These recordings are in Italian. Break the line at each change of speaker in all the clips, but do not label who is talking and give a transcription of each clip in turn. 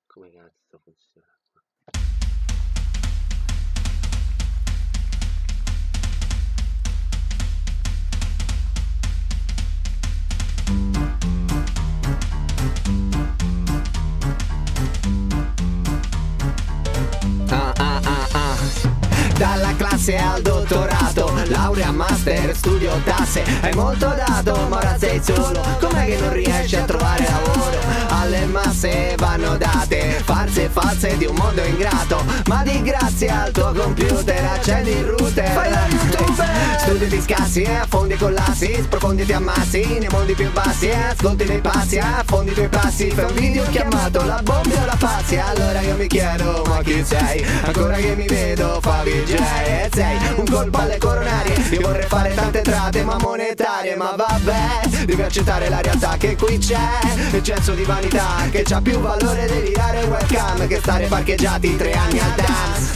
Come cazzo funziona qua?
Dalla classe al dottorato, laurea, master, studio, tasse. Hai molto dato, ma ora sei solo. Com'è che non riesci a trovare lavoro? Alle masse vanno date farse false di un mondo ingrato. Ma di grazia al tuo computer accendi il router. Fai la YouTuber. Studi di scassi e affondi collassi. Sprofondi ti ammassi nei mondi più bassi e ascolti dei passi, affondi i tuoi passi. Fai un video chiamato La bomba o la passi. Allora io mi chiedo, ma chi sei? Ancora che mi vedo, fa DJ. E sei un colpo alle coronarie. Io vorrei fare tante trate ma monetarie. Ma vabbè, devi accettare la realtà che qui c'è. Eccesso di vanità che c'ha più valore delirare webcam che stare parcheggiati 3 anni al dance.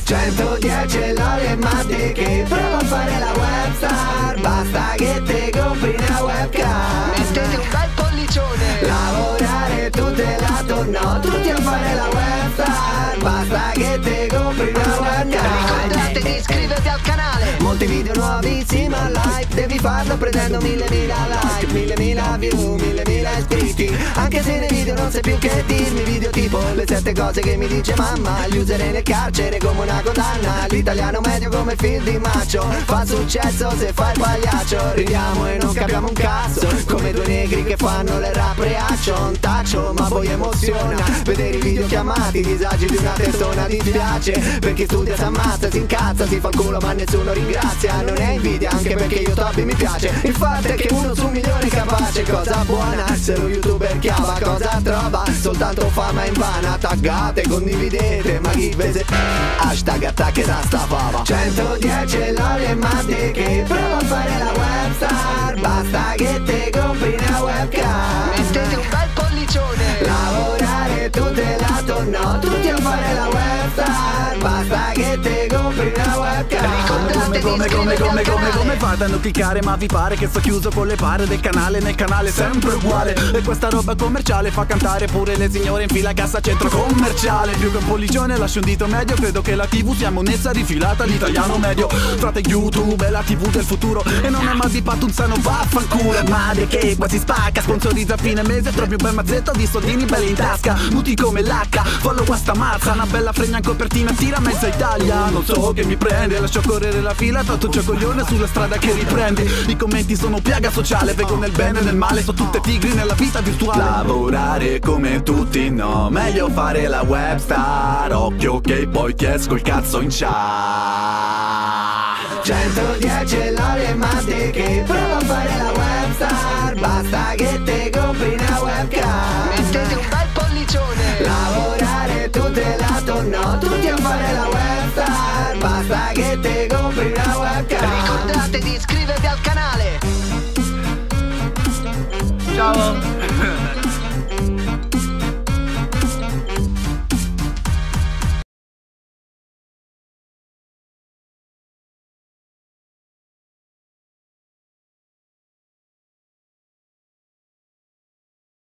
110 lode mattiche, prova a fare la webstar. Basta che te compri una webcam.
Mettete un bel pollicione.
Lavorare tutelato, no, tutti a fare la webstar. Basta che te compri una webcam.
Ricordate di iscrivervi al canale.
Molti video nuovi, sì ma like. Devi farlo prendendo 1000 like, 1000 view, 1000 iscritti. Anche se nei video non sai più che dirmi. Video tipo le 7 cose che mi dice mamma. Gli userei nel carcere come una condanna. L'italiano medio come il film di Maccio. Fa successo se fai il pagliaccio. Ridiamo e non capiamo un cazzo. Come due negri che fanno le rap reaction. Un taccio ma poi emoziona vedere i video chiamati disagi di una tettona. Dispiace perché studia, si ammazza, si incazza, si fa il culo ma nessuno ringrazia. Non è invidia anche perché io Toby mi piace. Il fatto è che uno su 1.000.000 è capace. Cosa buona se lo youtuber chiama, cosa trova? Soltanto fama invana. Taggate, condividete, ma chi vede hashtag attacchi da sta fava. 110 lode mattiche, prova a fare la webstar. Basta che te compri una webcam.
Mettete un bel pollicione.
Lavorare tutelato, no, tutti a fare la webstar. Basta che te compri una webcam.
Ricordate di iscrivervi al canale.
Come fate a non cliccare? Ma vi pare che sto chiuso con le pare del canale? Nel canale sempre uguale. E questa roba commerciale fa cantare pure le signore in fila a cassa centro commerciale. Più che un pollicione lascio un dito medio. Credo che la TV sia monezza rifilata all'italiano medio. Frate YouTube è la TV del futuro. E non è mal di patto un sano vaffanculo. Madre che quasi spacca. Sponsorizza a fine mese. Trovi un bel mazzetto di soldini belli in tasca. Muti come l'H. Follow a sta mazza. Una bella fregna in copertina. Tira mezza Italia. Non so che mi prende. Lascio correre la fila. Tanto c'è coglione sulla strada che riprende. I commenti sono piaga sociale. Vengo nel bene e nel male. Sono tutte tigri nella vita virtuale. Lavorare come tutti no. Meglio fare la webstar. Occhio che poi ti esco il cazzo in chat.
110 lode mattiche, prova a fare la webstar. Basta che te compri una webcam.
Mettete un bel pollicione.
Lavorare tutelato, no, tutti a fare la webstar. Basta che te compri una webcam.
Ricordate di iscrivervi al canale.
Ciao.